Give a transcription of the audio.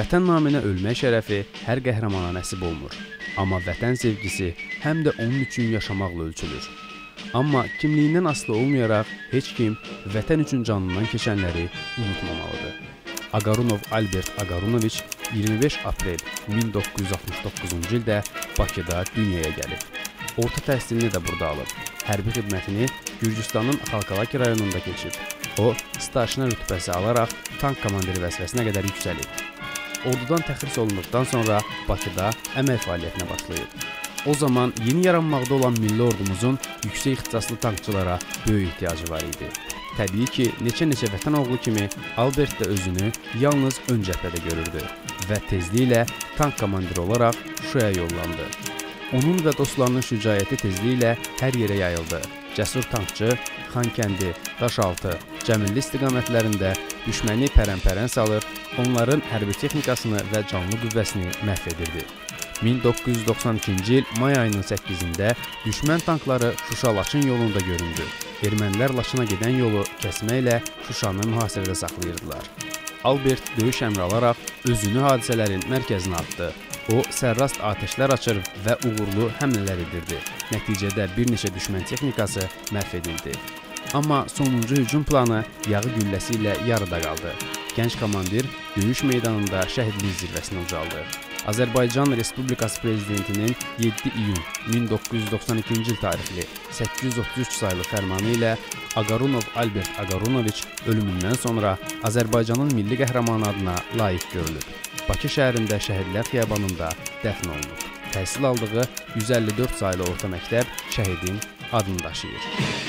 Vətən naminə ölmək şərəfi hər qəhrəmana nəsib olmur. Amma vətən sevgisi həm də onun üçün yaşamaqla ölçülür. Amma kimliyindən asılı olmayaraq heç kim vətən üçün canından keçənləri unutmamalıdır. Aqarunov Albert Aqarunoviç 25 aprel 1969-cu ildə Bakıda dünyaya gəlib. Orta təhsilini də burada alıb. Hərbi xidmətini Gürcüstanın Xalkalaki rayonunda keçib. O, starşina rütbəsi alaraq tank komandiri vəzifəsinə qədər yüksəlib. Ordudan təxris olunduqdan sonra Bakıda əmək fəaliyyətinə başlayıb. O zaman yeni yaranmaqda olan milli ordumuzun yüksək ixtisaslı tankçılara böyük ehtiyacı var idi. Təbii ki, neçə vətən oğlu kimi Albert də özünü yalnız ön cəbhədə görürdü və tezliklə tank komandiri olaraq Şuşaya yollandı. Onun və dostlarının şücaəti tezliklə hər yerə yayıldı. Cəsur tankçı Xankəndi, Daşaltı, Cəmilli istiqamətlərində düşməni pərən-pərən salır, onların hərbi texnikasını və canlı qüvvəsini məhv edirdi. 1992-ci il may ayının 8-də düşmən tankları Şuşa-Laçın yolunda göründü. Ermənilər Laçına gedən yolu kəsməklə Şuşanı mühasirədə saxlayırdılar. Albert döyüş əmri alaraq özünü hadisələrin mərkəzinə atdı. O, sərrast atəşlər açır və uğurlu həmlələr edirdi. Nəticədə bir neçə düşmən texnikası məhv edildi. Amma sonuncu hücum planı yağı gülləsi ilə yarıda qaldı. Gənc komandir döyüş meydanında şəhidlik zirvəsinə ucaldı. Azərbaycan Respublikası Prezidentinin 7 iyun 1992-ci il tarixli 833 saylı fərmanı ilə Aqarunov Albert Aqarunoviç ölümündən sonra Azərbaycanın milli qəhrəmanı adına layiq görülüb. Bakı şəhərində Şəhidlər Xiyabanında dəfn olunub. Təhsil aldığı 154 saylı orta məktəb şəhidin adını daşıyır.